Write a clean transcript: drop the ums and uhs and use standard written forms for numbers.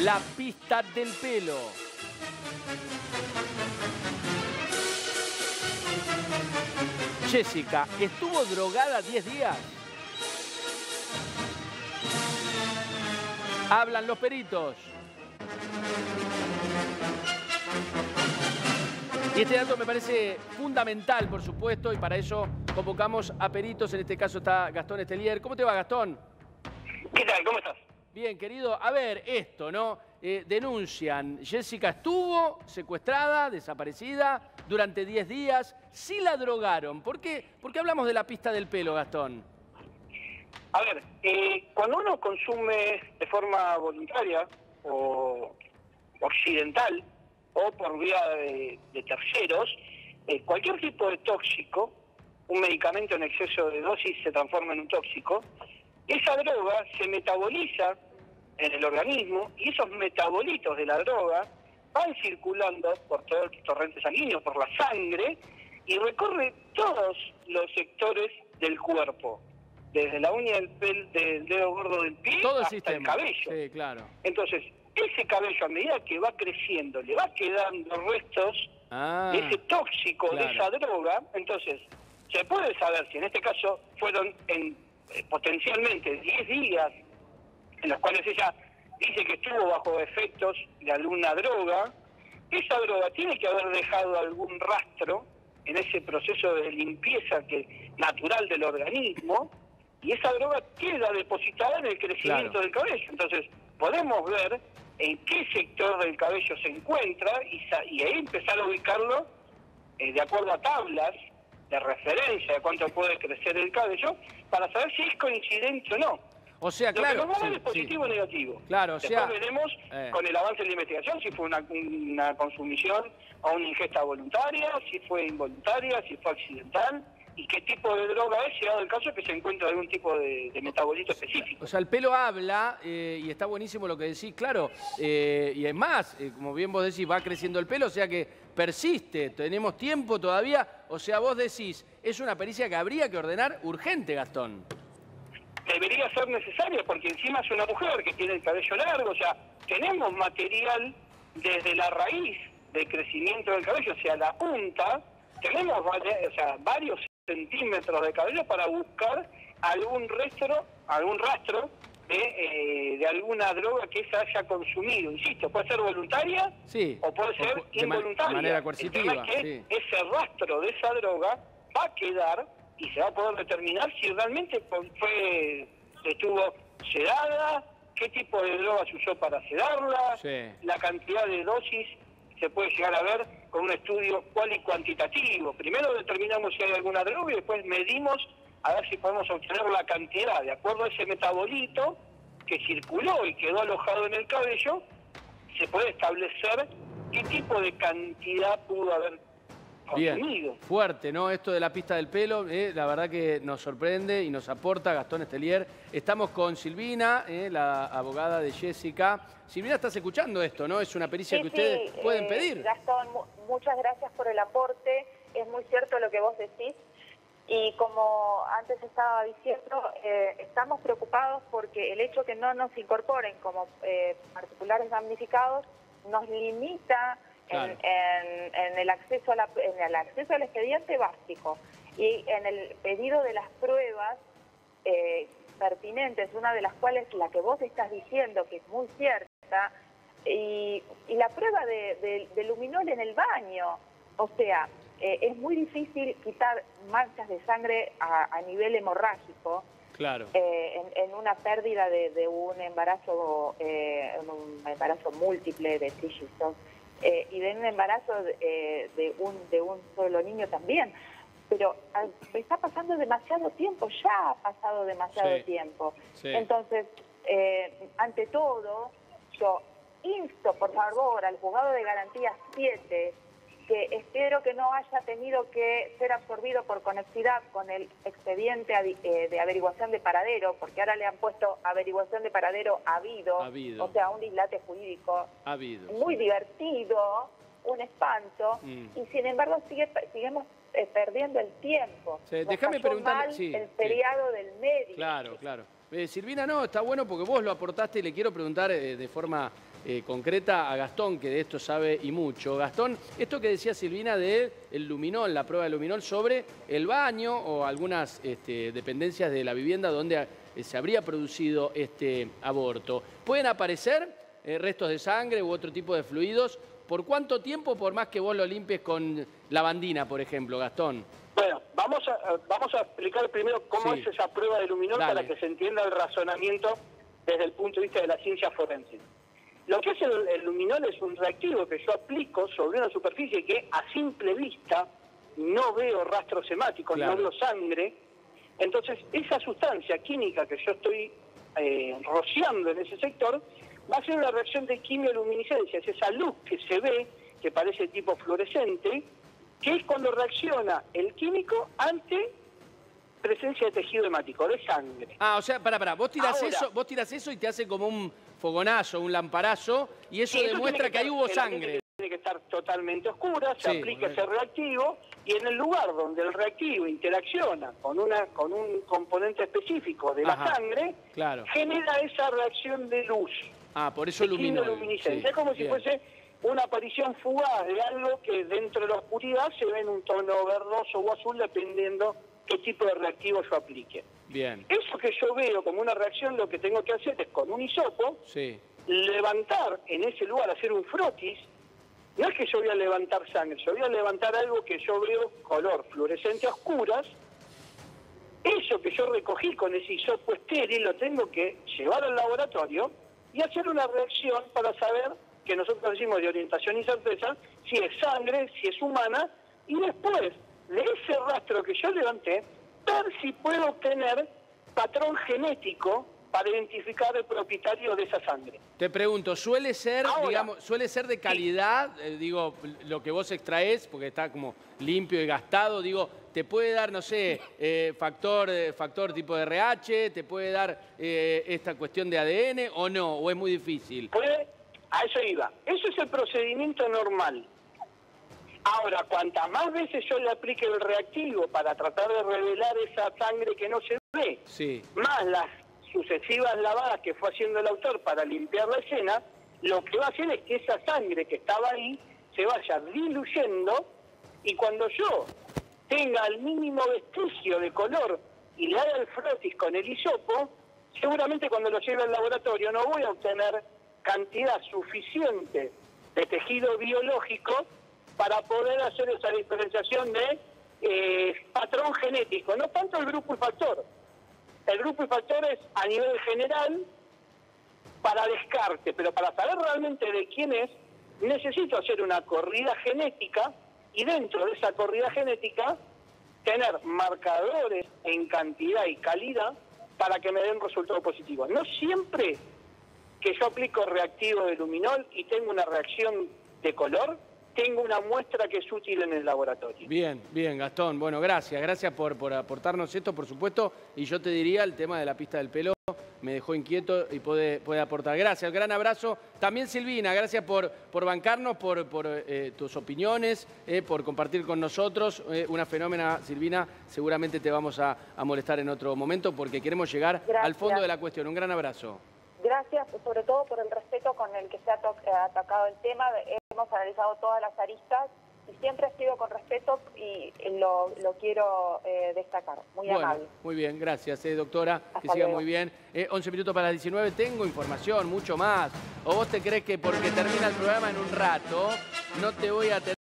La pista del pelo. Jessica, ¿estuvo drogada 10 días? Hablan los peritos. Y este dato me parece fundamental, por supuesto, y para eso convocamos a peritos. En este caso está Gastón Estelier. ¿Cómo te va, Gastón? ¿Qué tal? ¿Cómo estás? Bien, querido. A ver, esto, ¿no? Denuncian, Jessica estuvo secuestrada, desaparecida durante 10 días. Sí la drogaron. ¿Por qué? ¿Por qué hablamos de la pista del pelo, Gastón? A ver, cuando uno consume de forma voluntaria o accidental o por vía de terceros, cualquier tipo de tóxico, un medicamento en exceso de dosis se transforma en un tóxico, esa droga se metaboliza en el organismo y esos metabolitos de la droga van circulando por todos los torrentes sanguíneos, por la sangre, y recorre todos los sectores del cuerpo, desde la uña del dedo gordo del pie Todo el hasta sistema. el cabello. Sí, claro. Entonces, ese cabello a medida que va creciendo, le va quedando restos de ese tóxico, claro, de esa droga. Entonces, se puede saber si en este caso fueron potencialmente 10 días en los cuales ella dice que estuvo bajo efectos de alguna droga. Esa droga tiene que haber dejado algún rastro en ese proceso de limpieza natural del organismo, y esa droga queda depositada en el crecimiento del cabello. Entonces, podemos ver en qué sector del cabello se encuentra y ahí empezar a ubicarlo de acuerdo a tablas de referencia de cuánto puede crecer el cabello, para saber si es coincidente o no. O sea, claro. Lo que nos va a dar es positivo o negativo. Claro, o sea, después veremos con el avance de la investigación si fue una consumición o una ingesta voluntaria, si fue involuntaria, si fue accidental, y qué tipo de droga es, llegado el caso que se encuentra algún tipo de metabolito específico. O sea, el pelo habla, y está buenísimo lo que decís, claro, y es más, como bien vos decís, va creciendo el pelo, o sea que persiste, tenemos tiempo todavía, o sea, vos decís, es una pericia que habría que ordenar urgente, Gastón. Debería ser necesaria, porque encima es una mujer que tiene el cabello largo, o sea, tenemos material desde la raíz del crecimiento del cabello, o sea, la punta, tenemos varios centímetros de cabello para buscar algún rastro de alguna droga que ella haya consumido. Insisto, puede ser voluntaria, sí, o puede ser involuntaria. De manera coercitiva. El tema es que sí, ese rastro de esa droga va a quedar y se va a poder determinar si realmente estuvo sedada, qué tipo de droga se usó para sedarla, la cantidad de dosis se puede llegar a ver con un estudio cual y cuantitativo. Primero determinamos si hay alguna droga y después medimos a ver si podemos obtener la cantidad, de acuerdo a ese metabolito que circuló y quedó alojado en el cabello, se puede establecer qué tipo de cantidad pudo haber consumido. Bien, fuerte, ¿no? Esto de la pista del pelo, la verdad que nos sorprende y nos aporta Gastón Estelier. Estamos con Silvina, la abogada de Jessica. Silvina, estás escuchando esto, ¿no? Es una pericia que ustedes pueden pedir. Gastón, muchas gracias por el aporte. Es muy cierto lo que vos decís. Y como antes estaba diciendo, estamos preocupados porque el hecho que no nos incorporen como particulares damnificados nos limita en el acceso al expediente básico y en el pedido de las pruebas pertinentes, una de las cuales la que vos estás diciendo, que es muy cierta, y la prueba de luminol en el baño. O sea, es muy difícil quitar manchas de sangre a nivel hemorrágico. Claro. En una pérdida de un embarazo múltiple de trillizos y de un embarazo de un solo niño también. Pero está pasando demasiado tiempo, ya ha pasado demasiado tiempo. Entonces, ante todo, yo insto, por favor, al juzgado de garantía 7, que espero que no haya tenido que ser absorbido por conexidad con el expediente de averiguación de paradero, porque ahora le han puesto averiguación de paradero habido. O sea, un dislate jurídico muy divertido, un espanto, y sin embargo seguimos perdiendo el tiempo. Déjame preguntar el feriado del médico. Claro. Silvina, no, está bueno porque vos lo aportaste y le quiero preguntar de forma concreta a Gastón, que de esto sabe y mucho. Gastón, esto que decía Silvina del luminol, la prueba de luminol sobre el baño o algunas dependencias de la vivienda donde se habría producido este aborto. ¿Pueden aparecer restos de sangre u otro tipo de fluidos? ¿Por cuánto tiempo, por más que vos lo limpies con lavandina, por ejemplo, Gastón? Bueno, vamos a explicar primero cómo es esa prueba de luminol para que se entienda el razonamiento desde el punto de vista de la ciencia forense. Lo que es el luminol es un reactivo que yo aplico sobre una superficie que a simple vista no veo rastros hemáticos, no veo sangre. Entonces, esa sustancia química que yo estoy rociando en ese sector va a ser una reacción de quimioluminiscencia, es esa luz que se ve, que parece tipo fluorescente, que es cuando reacciona el químico ante presencia de tejido hemático, de sangre. Ah, o sea, pará, vos tirás eso y te hace como un fogonazo, un lamparazo, y eso demuestra que ahí hubo sangre. Tiene que estar totalmente oscura, se aplica ese reactivo, y en el lugar donde el reactivo interacciona con un componente específico de la sangre, genera esa reacción de luz. Ah, por eso luminiscencia. Es como si fuese una aparición fugaz de algo que dentro de la oscuridad se ve en un tono verdoso o azul, dependiendo qué tipo de reactivo yo aplique. Bien. Eso que yo veo como una reacción, lo que tengo que hacer es con un hisopo, levantar en ese lugar, hacer un frotis. No es que yo voy a levantar sangre, yo voy a levantar algo que yo veo color fluorescente a oscuras. Eso que yo recogí con ese hisopo estéril lo tengo que llevar al laboratorio y hacer una reacción para saber, que nosotros decimos de orientación y certeza, si es sangre, si es humana, y después de ese rastro que yo levanté, ver si puedo obtener patrón genético para identificar el propietario de esa sangre. Te pregunto, ¿suele ser, suele ser de calidad, digo, lo que vos extraes, porque está como limpio y gastado, digo, te puede dar, no sé, factor tipo de RH, te puede dar esta cuestión de ADN o no, o es muy difícil? A eso iba. Eso es el procedimiento normal. Ahora, cuantas más veces yo le aplique el reactivo para tratar de revelar esa sangre que no se ve, más las sucesivas lavadas que fue haciendo el autor para limpiar la escena, lo que va a hacer es que esa sangre que estaba ahí se vaya diluyendo, y cuando yo tenga el mínimo vestigio de color y le haga el frotis con el hisopo, seguramente cuando lo lleve al laboratorio no voy a obtener cantidad suficiente de tejido biológico para poder hacer esa diferenciación de patrón genético, no tanto el grupo y factor. El grupo y factor es a nivel general para descarte, pero para saber realmente de quién es, necesito hacer una corrida genética y dentro de esa corrida genética tener marcadores en cantidad y calidad para que me den resultados positivos. No siempre que yo aplico reactivo de luminol y tengo una reacción de color, tengo una muestra que es útil en el laboratorio. Bien, Gastón. Bueno, gracias por aportarnos esto, por supuesto. Y yo te diría, el tema de la pista del pelo me dejó inquieto y puede aportar. Gracias, gran abrazo. También Silvina, gracias por bancarnos, por tus opiniones, por compartir con nosotros. Una fenómena, Silvina, seguramente te vamos a molestar en otro momento porque queremos llegar al fondo de la cuestión. Un gran abrazo. Gracias, sobre todo por el respeto con el que se ha atacado el tema. Hemos analizado todas las aristas y siempre ha sido con respeto y lo quiero destacar. Muy amable. Muy bien, gracias, doctora. Hasta que siga luego. muy bien. 11 minutos para las 19. Tengo información, mucho más. ¿O vos te crees que porque termina el programa en un rato no te voy a tener